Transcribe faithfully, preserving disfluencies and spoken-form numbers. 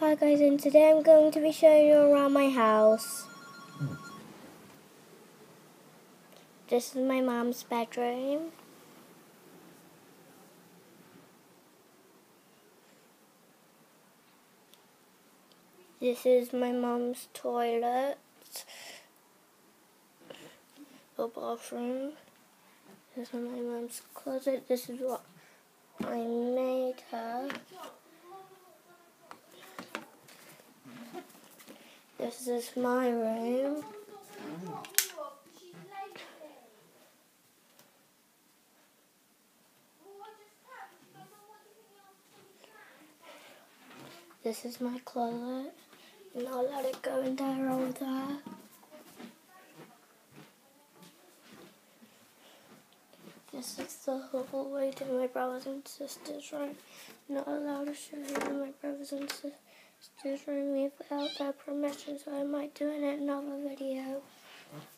Hi guys, and today I'm going to be showing you around my house. This is my mom's bedroom. This is my mom's toilet or bathroom. This is my mom's closet. This is what I made her. This is my room. This is my closet. And I'll let it go in there over there. This is the hallway to my brothers and sisters' room. Not allowed to show you my brothers and sisters' room without their permission, so I might do it in another video.